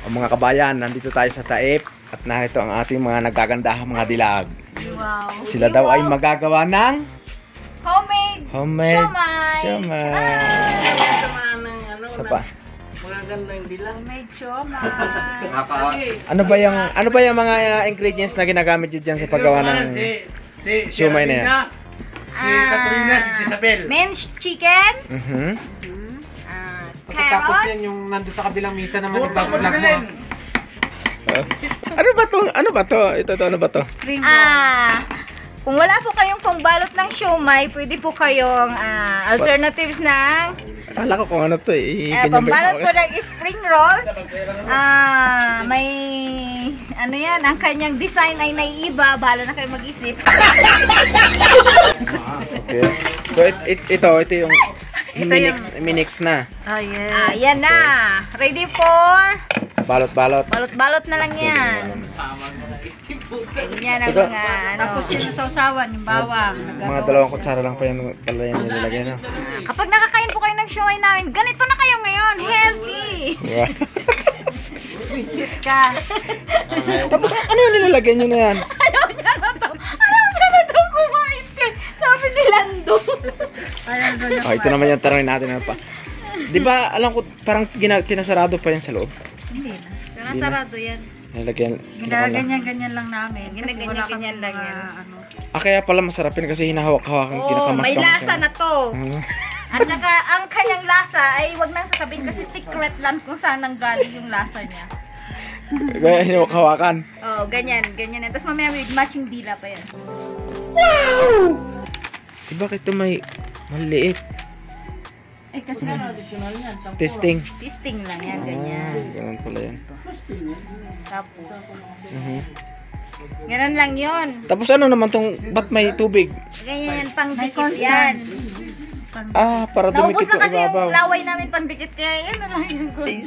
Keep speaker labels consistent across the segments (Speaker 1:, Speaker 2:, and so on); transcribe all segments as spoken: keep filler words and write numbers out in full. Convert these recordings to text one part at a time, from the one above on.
Speaker 1: Mga kabayan, nandito tayo sa Taip at narito ang ating mga nagagandahang mga dilag.
Speaker 2: Wow.
Speaker 1: Sila daw ay magagawa ng
Speaker 2: Homemade,
Speaker 1: homemade
Speaker 2: siomai.
Speaker 1: siomai.
Speaker 2: Ah.
Speaker 3: ano,
Speaker 1: Sa pa.
Speaker 3: mga gandang dilang.
Speaker 2: Homemade siomai.
Speaker 1: Ano ba yung ano ba yung mga uh, ingredients na ginagamit niyo diyan sa paggawa ng
Speaker 3: si, si,
Speaker 1: siomai na yan?
Speaker 3: Si Katrina, si Isabel.
Speaker 2: Minced chicken.
Speaker 1: Mhm.
Speaker 2: Ah,
Speaker 3: Pagkatapos yan
Speaker 2: carrots.
Speaker 3: yung nandun sa kabilang misa naman yung bago lang mo.
Speaker 1: Uh, ano ba to? Ano ba to? Ito to ano ba to?
Speaker 2: Ah, kung wala po kayong pangbalot ng siomai, pwede po kayong ah, alternatives ng
Speaker 1: Akala ko kung ano to eh.
Speaker 2: uh, pambalot po ng spring rolls. Ah, may ano yan, ang kanyang design ay naiiba, bahala na kayo mag-isip.
Speaker 1: Okay. So it, it, ito, ito yung minix, minix na.
Speaker 2: Oh, yes. Ah, yan na. Ready for
Speaker 1: Balot-balot.
Speaker 2: balot-balot na lang yan. Yan ang
Speaker 1: Ito.
Speaker 2: mga ano. Tapos yung sausawan, yung bawang.
Speaker 1: Mga dalawang kutsara lang pa yan pala yan nilalagay na.
Speaker 2: Kapag nakakain po kayo ng siomai namin, ganito na kayo ngayon. Healthy.
Speaker 1: Wow.
Speaker 2: Visit ka.
Speaker 1: Tapos ano yung nilalagay nyo na yan?
Speaker 2: Ayaw niya na to. Ayaw niya na to kumain ka. Sabi ni Lando. Ayaw na
Speaker 1: Oh, ito naman yung tanongin natin ano pa. Di ba alam ko parang gina- tinasarado pa yan sa loob?
Speaker 2: Hindi na. Pero sarado yan.
Speaker 1: Nilagyan.
Speaker 2: Ginaganyan-ganyan lang namin. Ginaganyan-ganyan lang yan.
Speaker 1: Ah, kaya pala masarapin kasi hinahawak-hawak ang
Speaker 2: Oo,
Speaker 1: kinakamas.
Speaker 2: may lasa na to.
Speaker 1: Hmm.
Speaker 2: At saka, ang kanyang lasa ay wag nang sasabihin kasi secret lang kung saan nanggaling yung lasa niya.
Speaker 1: Kaya hinahawak-hawakan.
Speaker 2: Oo, ganyan, ganyan yan. Tapos mamaya may matching dila pa yan.
Speaker 1: Eh, bakit ito may maliit?
Speaker 2: Eh, kasi
Speaker 3: Additional yan.
Speaker 1: Testing.
Speaker 2: testing lang yan,
Speaker 1: Ah,
Speaker 2: ganyan.
Speaker 1: ganun pala yan.
Speaker 2: Tapos,
Speaker 1: Mhm.
Speaker 2: ganun lang yun.
Speaker 1: Tapos ano naman tong, ba't may tubig?
Speaker 2: Ganyan yan, pang dikit yan.
Speaker 1: Ah, para
Speaker 2: Naubos
Speaker 1: dumikit
Speaker 2: na
Speaker 1: yung
Speaker 2: kasi yung
Speaker 1: ibabaw.
Speaker 2: laway namin pang dikit, kaya yan na lang yung good.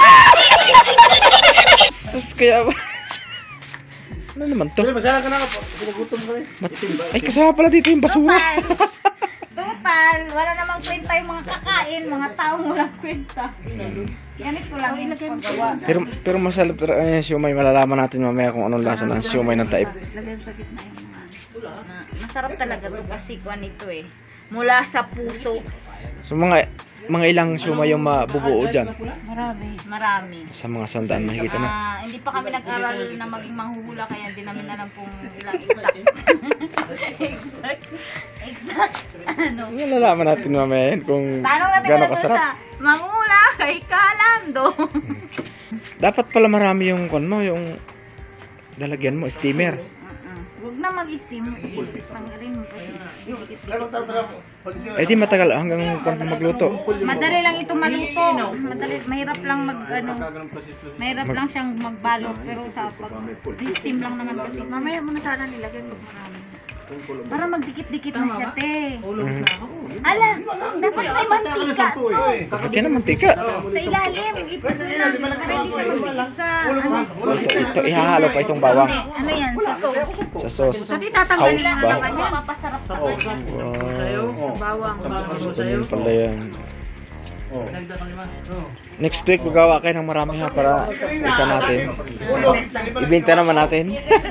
Speaker 1: Tapos kaya ba? Ano naman to?
Speaker 3: Masala ka na po. Pinagutom ka rin.
Speaker 1: Mat- Ay, kasama pala dito yung basura.
Speaker 2: Total, total, wala namang kwenta yung mga kakain, mga taong walang kwenta. Ganit ko lang yung paggawa.
Speaker 1: Pero, pero masalap talaga yung siomai. Malalaman natin mamaya kung anong lasa ng siomai ng Taip.
Speaker 2: Lagyan sa gitna yung mga na, masarap talaga to kasi kuwan ito eh. Mula sa puso.
Speaker 1: So mga mga ilang siomai yung mabubuo dyan?
Speaker 2: Marami. Marami.
Speaker 1: Sa mga sandaan makikita na.
Speaker 2: Ah, hindi pa kami nag-aral na maging manghuhula kaya hindi namin alam kung ilang exact. exact. Exact. Ano?
Speaker 1: Malalaman natin mamaya yan kung
Speaker 2: Tanong natin
Speaker 1: gano'ng
Speaker 2: muna
Speaker 1: kasarap.
Speaker 2: sa mangula kay Kalando.
Speaker 1: Dapat pala marami yung kon mo, yung lalagyan mo, steamer.
Speaker 2: Huwag na mag-steam. Panggalin mo kasi.
Speaker 1: Eh di matagal hanggang kon magluto.
Speaker 2: Madali lang ito maluto. Madali, mahirap lang mag ano. Mahirap lang siyang magbalot pero sa pag steam lang naman kasi. Mamaya mo na sana nilagyan mo marami. Para magdikit-dikit na siya, te.
Speaker 1: Mhm.
Speaker 2: Ala, dapat may mantika.
Speaker 1: Lagyan ng mantika.
Speaker 2: Sa ilalim, ipon na lang. Para hindi siya magdikit sa ano.
Speaker 1: Ito, ito ihahalo pa itong bawang
Speaker 2: Ano yan, sa sauce.
Speaker 1: sa sauce.
Speaker 2: Kasi tatanggalin
Speaker 1: Sauce
Speaker 2: lang
Speaker 1: ba?
Speaker 2: naman yan. Papasarap pa yan.
Speaker 1: Wow.
Speaker 2: Bawang.
Speaker 1: Ganyan pala yan.
Speaker 3: Nagda ka lima.
Speaker 1: Next week magawa kayo ng marami ha para ika natin. Ibenta naman natin.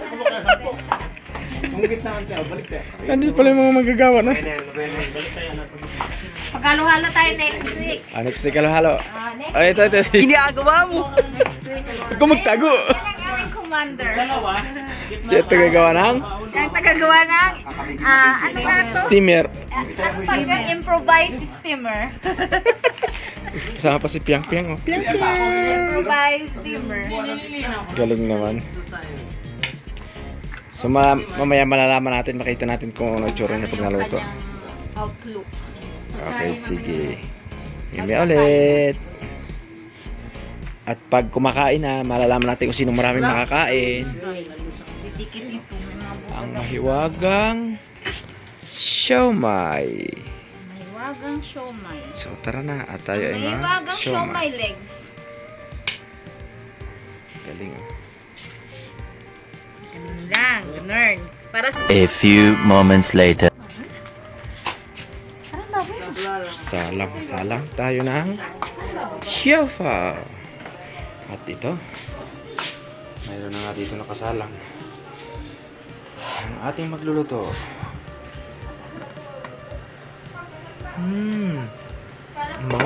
Speaker 1: Nandito pala yung mga magagawa na.
Speaker 2: Pagkalo-halo tayo next week.
Speaker 1: Ah, next week halo-halo.
Speaker 2: Ah, next
Speaker 1: Ay, ito, ito.
Speaker 2: Ginagawa mo.
Speaker 1: Huwag ko magtago.
Speaker 2: Yan ang aming commander.
Speaker 1: Siya ito gagawa ng
Speaker 2: Yung tagagawa ng, ah, ano ba ito?
Speaker 1: steamer.
Speaker 2: As pag improvised steamer.
Speaker 1: Kasama pa si Piang Piang. Oh. Piang Piang.
Speaker 2: Improvised steamer.
Speaker 1: Galing naman. So ma mamaya malalaman natin, makita natin kung ano itsura niya pag naluto.
Speaker 2: Outlook.
Speaker 1: Okay, sige. Mimi ulit. At pag kumakain na, malalaman natin kung sino maraming makakain.
Speaker 2: Didikit ito.
Speaker 1: Ang mahiwagang siomai.
Speaker 2: Mahiwagang siomai.
Speaker 1: So tara na, at tayo ay
Speaker 2: Mahiwagang siomai
Speaker 1: ma-siomai.
Speaker 2: legs.
Speaker 1: Galing. Oh.
Speaker 2: Ganun lang, ganun. Para sa...
Speaker 4: A few moments later.
Speaker 1: Salang-salang tayo ng siopaw. At ito, Mayroon na nga dito nakasalang. Ang ating magluluto. Hmm. Ano?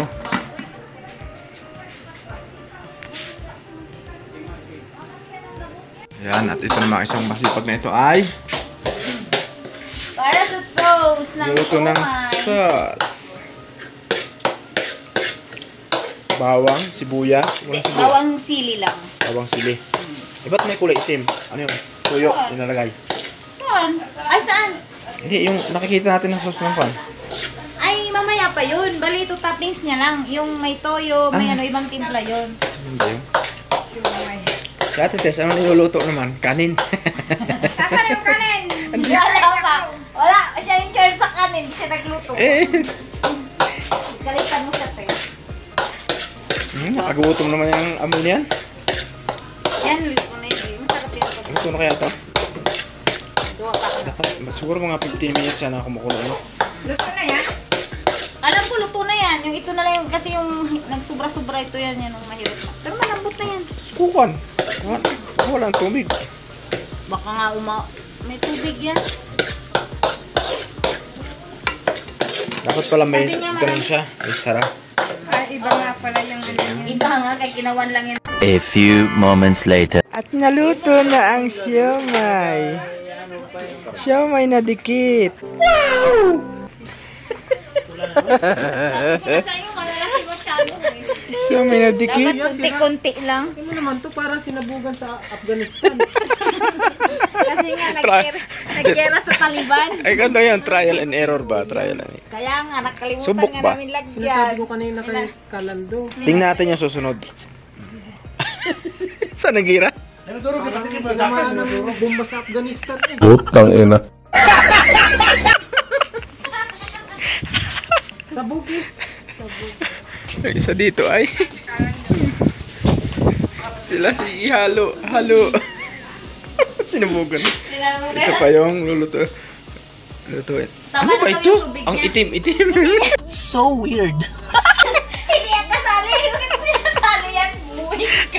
Speaker 1: Yan, at ito naman isang masipag na ito ay
Speaker 2: Para sa sauce ng
Speaker 1: luto ng
Speaker 2: umay.
Speaker 1: sauce. Bawang, sibuyas. Walang sibuyas.
Speaker 2: Bawang sili lang.
Speaker 1: Bawang sili. Eh, ba't may kulay itim? Ano yung tuyo inalagay?
Speaker 2: Saan? Ay, saan?
Speaker 1: Hindi, yung nakikita natin ng sauce ng pan.
Speaker 2: Ay, mamaya pa yun. Bali, ito toppings niya lang. Yung may toyo, may
Speaker 1: Ah.
Speaker 2: ano, ibang timpla yun.
Speaker 1: Ano ba yun? Si Ate Tess, ano niluluto naman? Kanin.
Speaker 2: Kakanin, kanin! Wala pa. Wala. Siya yung chair sa kanin. Siya nagluto.
Speaker 1: eh,
Speaker 2: Galitan mo siya, te.
Speaker 1: hmm, nakagutom naman yung amoy niyan.
Speaker 2: Yan, luto na yun. Masarap yun.
Speaker 1: Luto na kaya ito?
Speaker 2: Gawa pa ako.
Speaker 1: Dapat, siguro mga fifteen minutes sana kumukulo. Ano?
Speaker 2: Luto na yan? Alam ko, luto na yan. Yung ito na lang yung, kasi yung nagsubra-subra ito yan, yan ang mahirap na. Pero malambot na yan.
Speaker 1: Kukan. Wala, walang tubig.
Speaker 2: Baka nga uma... May tubig yan.
Speaker 1: Dapat pala may
Speaker 2: Sabi niya,
Speaker 1: ganun
Speaker 2: marami-
Speaker 1: siya. Ay, sarap.
Speaker 2: Ay, iba nga pala yung ano niya. Iba nga, kay kinawan lang yan.
Speaker 4: A few moments later.
Speaker 1: At naluto na ang siomay. Siomay na dikit.
Speaker 2: Sa'yo, malalaki masyado eh.
Speaker 1: Siomay na
Speaker 2: Dapat
Speaker 1: dikit.
Speaker 2: kunti-kunti lang.
Speaker 3: Ano naman to? Parang sinabugan sa Afghanistan.
Speaker 2: Kasi nga, nagkera, nagkera sa Taliban.
Speaker 1: Ay, ganda yan. Trial and error ba? Trial and error.
Speaker 2: Kaya nga, nakalimutan
Speaker 1: Subok
Speaker 2: nga
Speaker 1: ba?
Speaker 2: namin lagyan.
Speaker 3: Sinasabi ko kanina kay Kalando.
Speaker 1: Tingnan natin yung susunod. Saan nagira?
Speaker 3: Ano duro? Tama na bomba sa Afghanistan eh.
Speaker 5: Putang ina.
Speaker 3: Sabog eh.
Speaker 1: Yung isa dito ay sila si Halo. Halo. Sinubugan. Ito pa yung luluto. Lulutuin.
Speaker 2: Tama
Speaker 1: Ano
Speaker 2: na
Speaker 1: ba
Speaker 2: daw
Speaker 1: ito?
Speaker 2: yung tubig
Speaker 1: Ang
Speaker 2: niya.
Speaker 1: itim-itim.
Speaker 5: So weird.
Speaker 2: Hindi yan kasali. Kasi kasali yan. Buhay ka.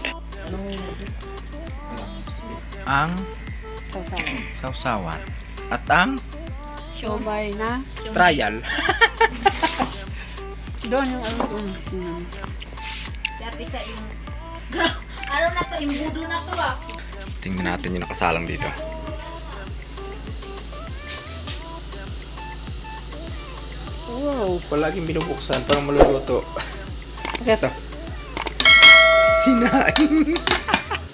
Speaker 1: Ang sausawan. At ang
Speaker 2: Siomay na.
Speaker 1: trial.
Speaker 2: Doon yung ano doon. Dati sa yung... Ano na to? Imbudo na to ah.
Speaker 1: Tingnan natin yung nakasalang dito. Wow, palaging binubuksan para maluluto. Ano kaya to? Sinain.